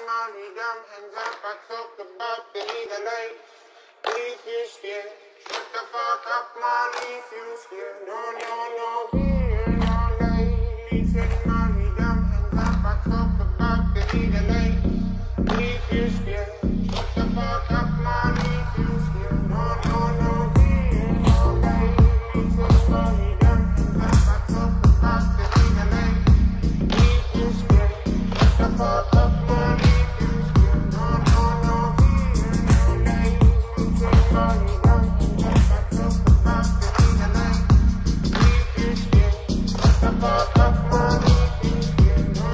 marry them, hands up, I talk about the legal age. If you scared, shut the fuck up, man, if you scared. No, we're all ladies and marry them, hands up, I talk about the legal age. If you scared, shut the fuck up, man, if you scared. No, we're all ladies and marry them, hands up, I talk about the legal age. If you scared, shut the fuck up, man, if you scared. No, we're all ladies and marry them, hands up, I talk about the legal age. If you scared, shut the fuck up, man, if you scared. No,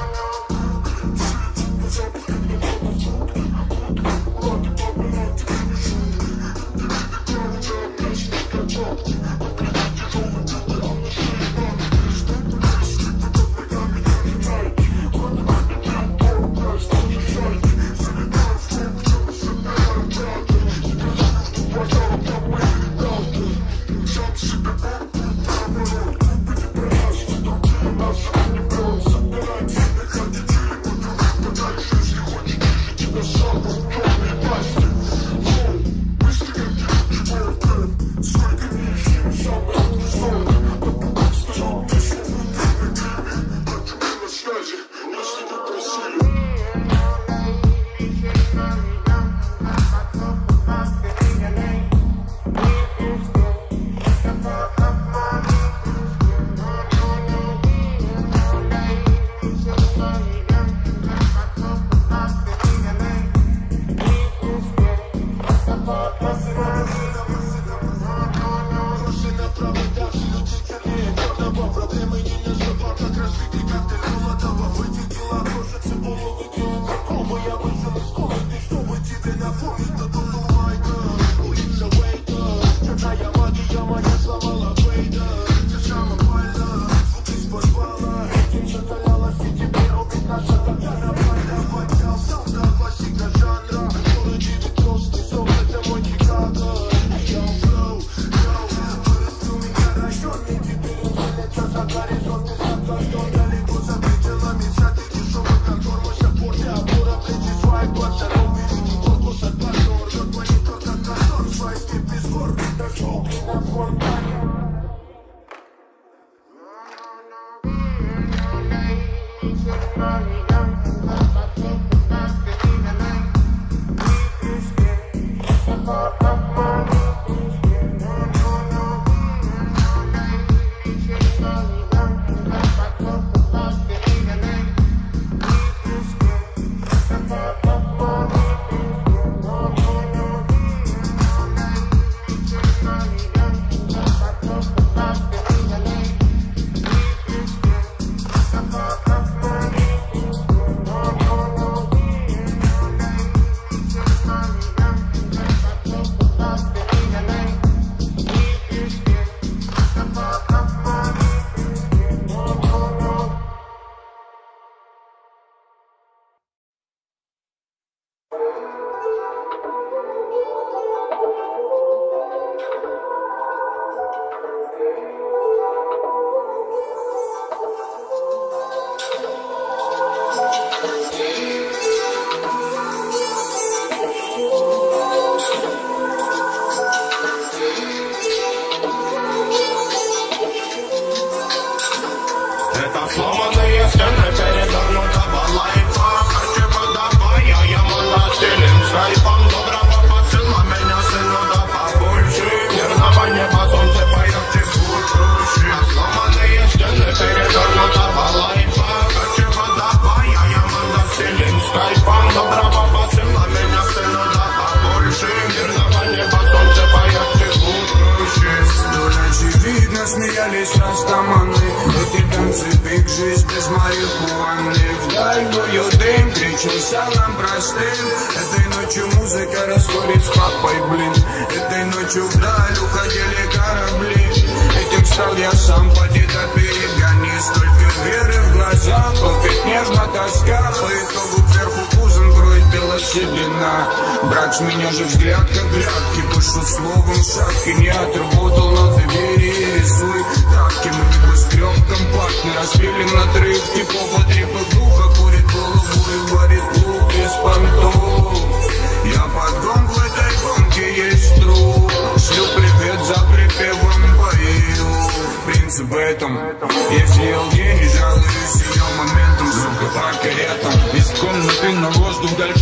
смеялись растаманы. Эти танцы, биг жизнь без марихуаны. Вдаль дым, 3 часа нам простым. Этой ночью музыка расходит с папой, блин. Этой ночью вдаль уходили корабли. Этим стал я сам, поди-ка перегони. Столько веры в глазах, опять нежно тоска. По итогу кверху кузен кроет белоседина. Брат, с меня же взгляд как грядки. Пишу словом шаг и не отработал на двери. Рисуй травки, мы небоскреб компактный. Распилим на трых, типа по 3 духа. Курит голову и варит лук.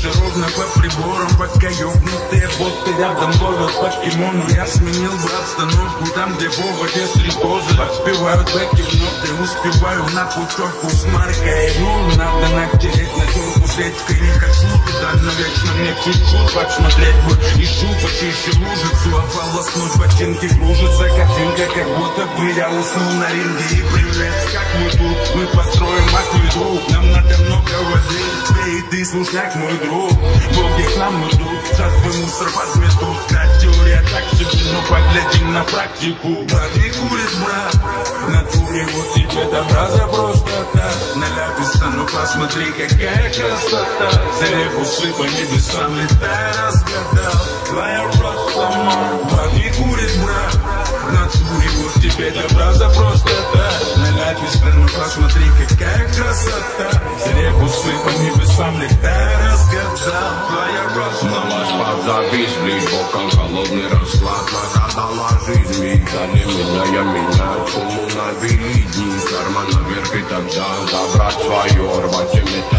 же ровно по приборам, пока ёбнутые боты рядом ловят покемону. Я сменил бы обстановку там, где Вова без стрекозы. Подпевают бэки-ноты, успеваю на путевку с маркой. Ну, надо натереть на терку сетькой. Не хочу туда, но вечно мне чуть-чуть подсмотреть бы. Ищу почище лужицу, а полоснуть ботинки кружится картинка, как будто бы я уснул на ринге. И привет, как мы тут, мы построим акведук. Нам надо много воды, тебе и ты слушняк, мой друг. Боги к нам идут, за твой мусор подметут. Да, теория так себе, но поглядим на практику. Парни курит, брат, в натуре вот тебе добра за просто так. На ляписта, ну посмотри, какая красота. За ребусы по небесам летай, разгадал. Твоя просто мама. Парни курит, брат, в натуре вот тебе добра за просто так. На ляписта, ну посмотри, какая красота. За ребусы по небесам летай, разгадал. Твоя просто мама. На ваш подзавис, блин, боком холодный расклад. Нагадала жизнь, видали меня, я меняю. Чуму навели дни, карман наверх и тогда забрать свое. Рвать и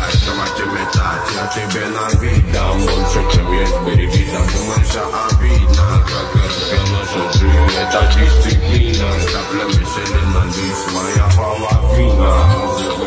метать, я тебе навидам. Больше, чем есть, береги, задумайся, обидно. Как наша жизнь, это дисциплина. Каплями селена, здесь моя половина.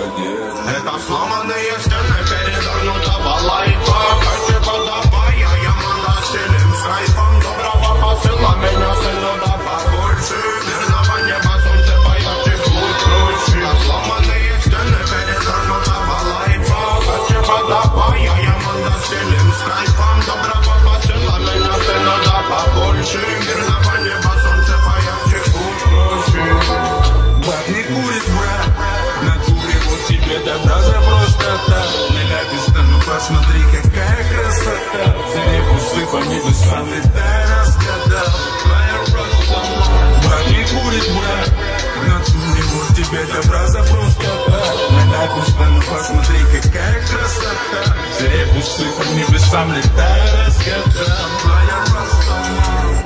Это сломанные стены, перевернутого лайфа. Хочу подавай, я манда стилем с кайфом. Доброго посыла, меня сильно да побольше. Мирного неба, солнце поярче, будь круче. Сломанные стены, перевернутого лайфа. Хочу подавай, я манда стилем с кайфом. Доброго посыла, меня сильно да побольше. Мирного неба, солнце поярче, будь круче. Парни курит, брат, в натуре вот тебе добра за просто так. На ляписта, ну посмотри, какая красота. За ребусы по небесам летай, разгадал. Твоя просто мама. Парни курит, брат, в натуре вот тебе добра за просто так. На ляписта, ну посмотри, какая красота. За ребусы по небесам летай, разгадал. Твоя просто мама.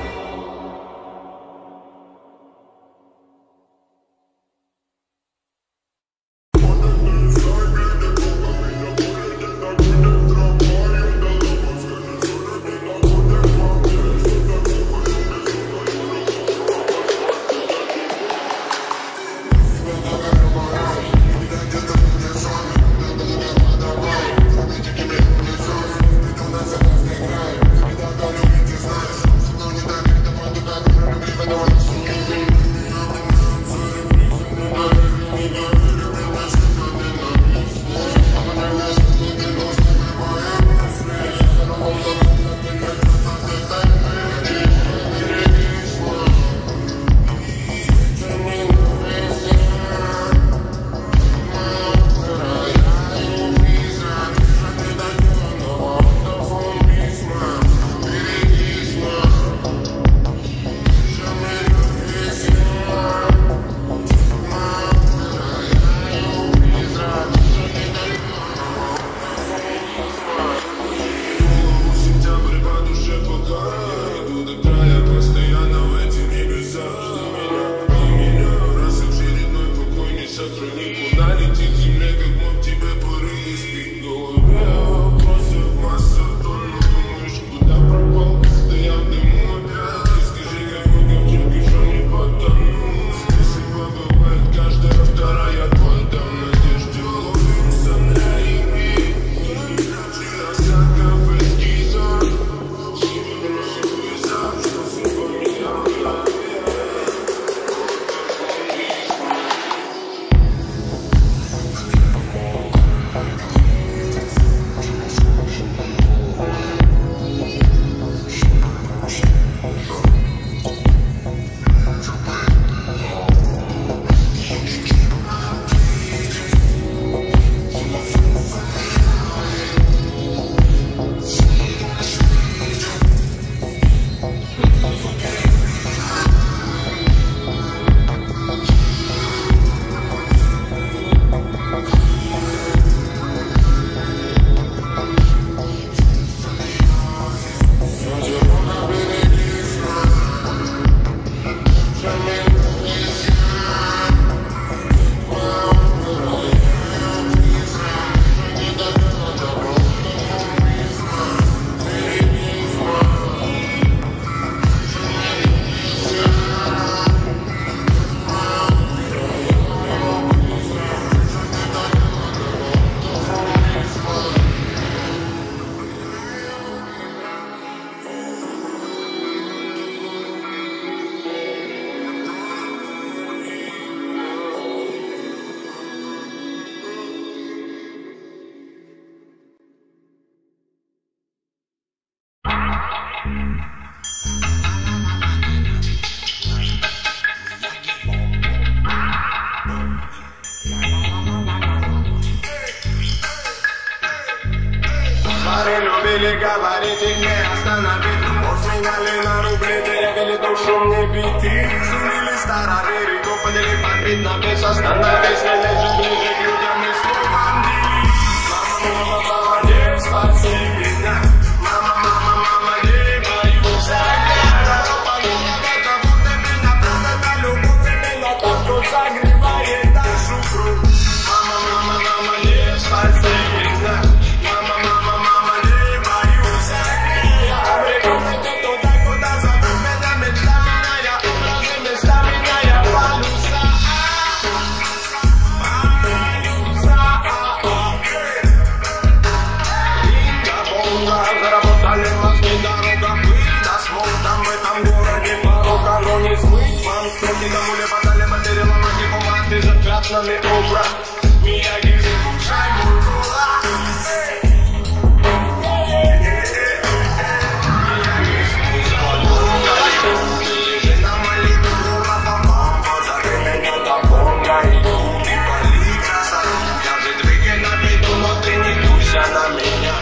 Don't Пары любили говорить, их не остановить. Сменяли на рубли, деревья душу мне биты. Сунили староверы, подняли подбит на бес. Остановись, ближе к людям и словам дели. Мама, молодец, спаси меня. Мама, не боюсь огня. Подумала, это будто меня, правда, та любовь именно так, что согревает нашу кровь. Мама, не спаси меня. Мама, не боюсь огня. Туда, куда зовут меня мечта, меняя образы, места меняя полюса. Заработали мозги, дорога, пыль, да смог там в этом городе порога, но не смыть вам строки, кому либо дали батареи, ломать и бумаги, запятнанный образ. Мияги, слушай мой голос. Мияги, слушай мой голос. Лежи на молитву, ра-па-пам, позови меня до Бога, иду, ты пали красоту. Я же двигай на виду, но ты не дуйся на меня.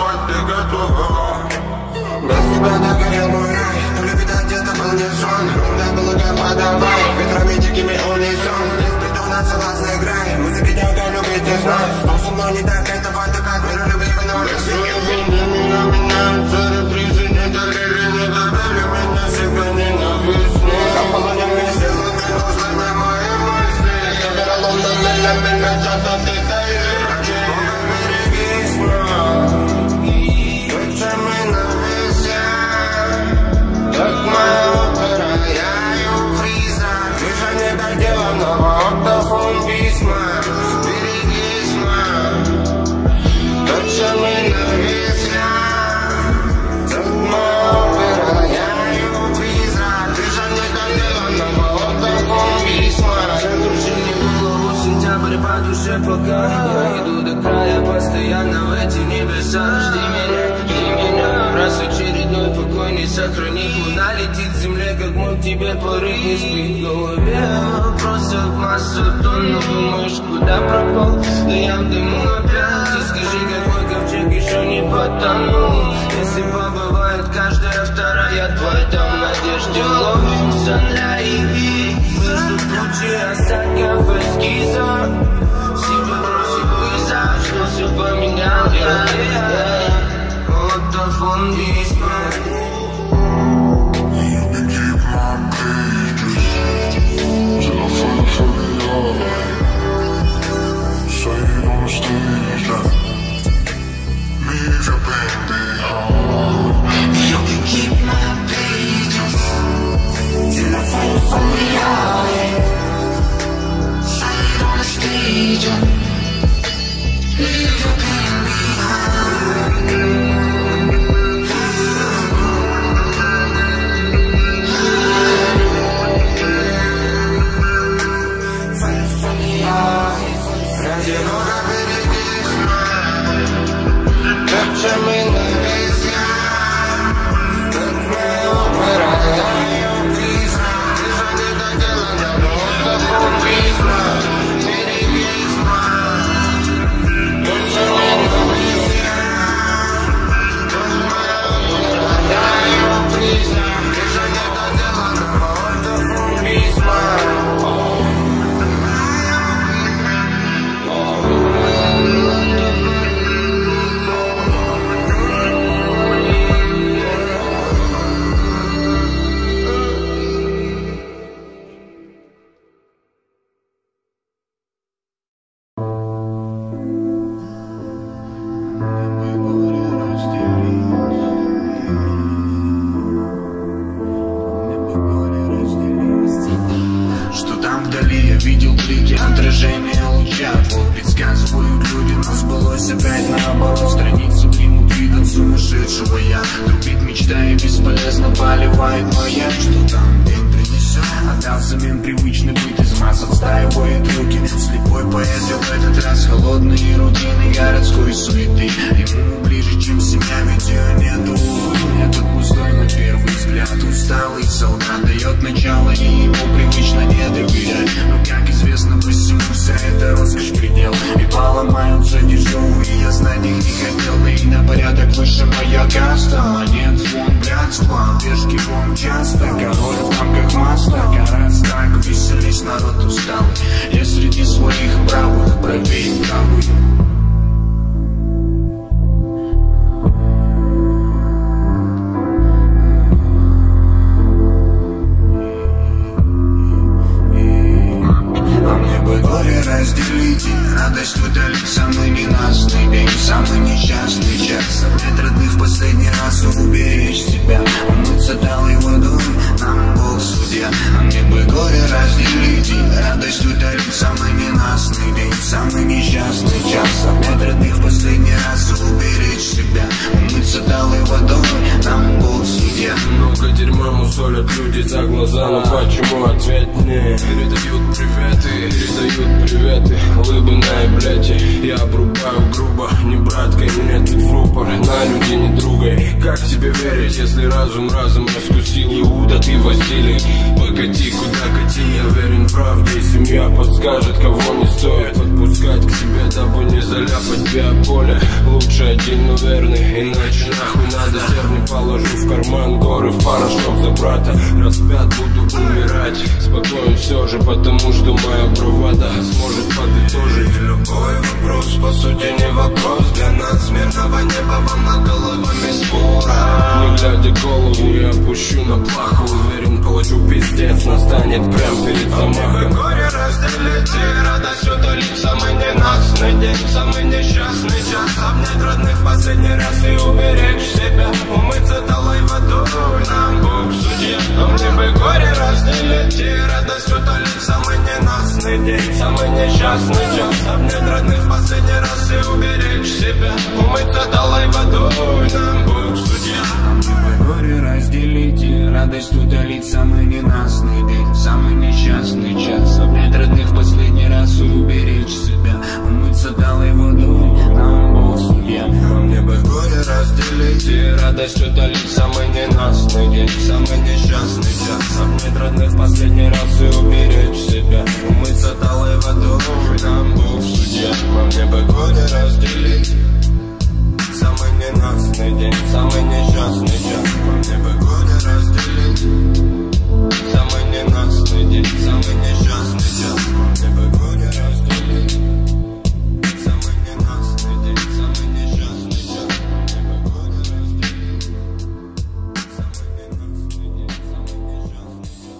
Без тебя догорел мой рай, но любить где-то был не сон. миф. Луна летит к земле, как мы к тебе порыв. Не спит в голове вопросов масса тонн. Но думаешь, куда пропал? Да я в дыму опять. Скажи, какой ковчег еще не потонул? Если побывает каждая вторая твоя, там в надежде ловимся на иви. Между тучи осадков эскизов себе бросил вызов, что все поменял я. Вот телефон письма. Радость удалить самый ненастный день, самый несчастный час. Обнять родных в последний раз и уберечь себя. Умыться талой водой, нам Бог судья. Во мне бы горе разделить все радость это лишь самый ненастный день, самый несчастный час. Обнять родных последний раз и уберечь себя, умыться талой водой, нам Бог судья. Мне бы годы разделить. Самый ненастный день, самый несчастный час. Мне бы годы разделить. Самый ненастный день, самый несчастный час. Мне бы годы разделить. Самый ненастный день, самый несчастный час. Мне бы годы разделить. Самый ненастный день, самый несчастный час.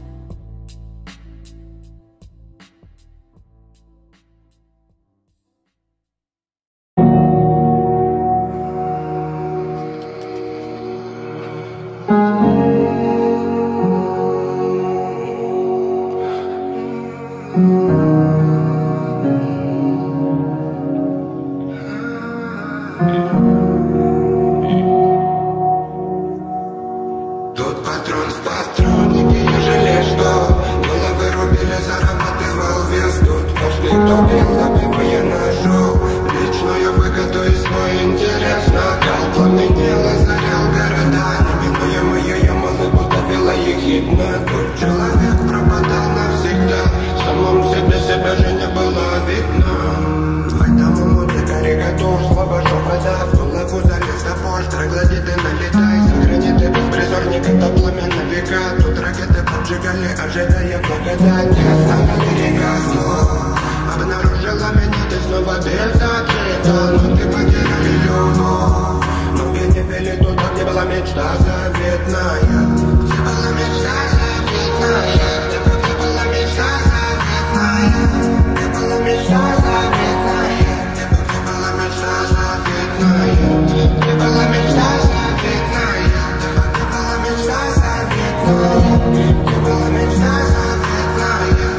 Тут патрон в патроннике, не жалею, что головы рубили, зарабатывал вес. Тут каждый, кто бил, добивая нашел личную выгоду и свой интерес. Накал пламенел, озарял города, неминуемые ямалы, будто вела ехидна. Тут человек пропадал навсегда, в самом себе себя же не было видно. В этом умуте карикатур, слова шепота, в голову залез топор, троглодиты налетай, за граниты беспризорник, это пламя на века. Тут ракеты поджигали, ожидая благодати. Оставили река зло, обнаружила меня, ты снова без ответа. Но ты потеряли любовь, ноги не вели туда, где была мечта заветная. Где была мечта заветная, где была мечта заветная, где была мечта заветная, где была мечта заветная, где была мечта заветная, где была мечта заветная, где была мечта заветная.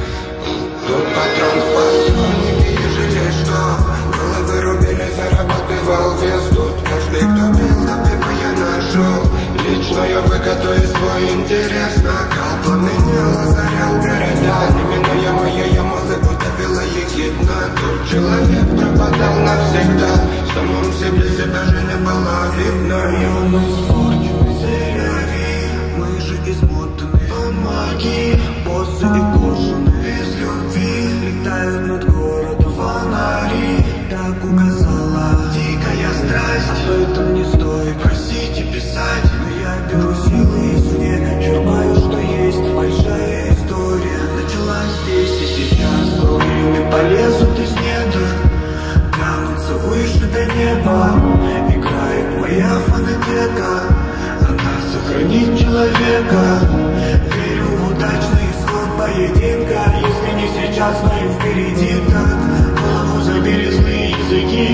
Тут патрон в патроннике, не жалею, что головы рубили, зарабатывал вес. Тут каждый, кто бил, добивая нашел личную выгоду и свой интерес. Накал пламенел, озарял города, неминуемые ямалы, будто вела ехидна. Тут человек пропадал навсегда, в самом себе себя же не было видно. И он испорченный, заляви, мы же измотаны, помоги. Боссы и кожаные без любви летают над городом фонари. Так указала дикая страсть, об этом не стоит просить и писать. Но я беру силы извне, черпаю, что есть. Большая история началась здесь и сейчас. Кровями полезут из недр, тянутся выше до неба. Играет моя фонотека, она сохранит человека. Верю в удачный исход поединка. Если не сейчас, но и впереди так. Голову забили злые языки,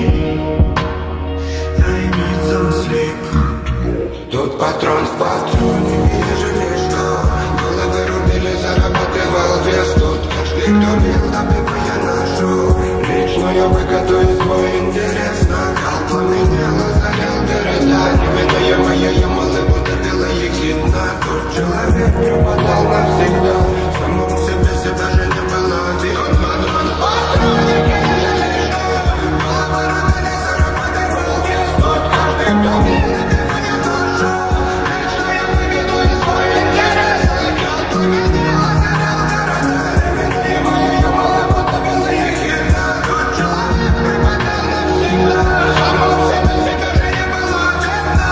I'm sleep. Тут патрон в патроне, не жалею, что головы рубили, зарабатывал вес. Тут каждый, кто бил, добивая нашу личную выгоду и свой интерес. Накал пламенел, озарял города, неминуемые ямалы, будто вела ехидна. Тут человек пропадал навсегда, в самом себе себя же не было видно. Патрон в патроне, не жалею, что головы рубили, зарабатывал вес. Тут каждый, кто бил, добивая нашу личную выгоду и свой интерес. Накал пламенел, озарял города, неминуемые ямалы, будто вела ехидна. Тут человек пропадал навсегда, в самом себе себя же не было видно.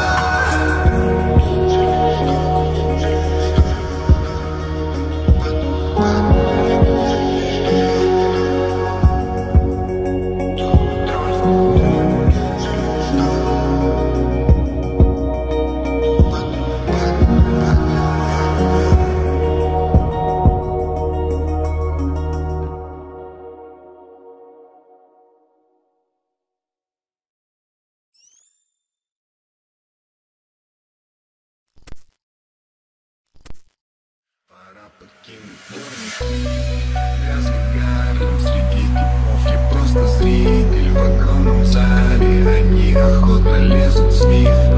Пора покинуть грязный Гарлем. Среди типов я просто зритель в огромном зале. Они охотно лезут в СМИ,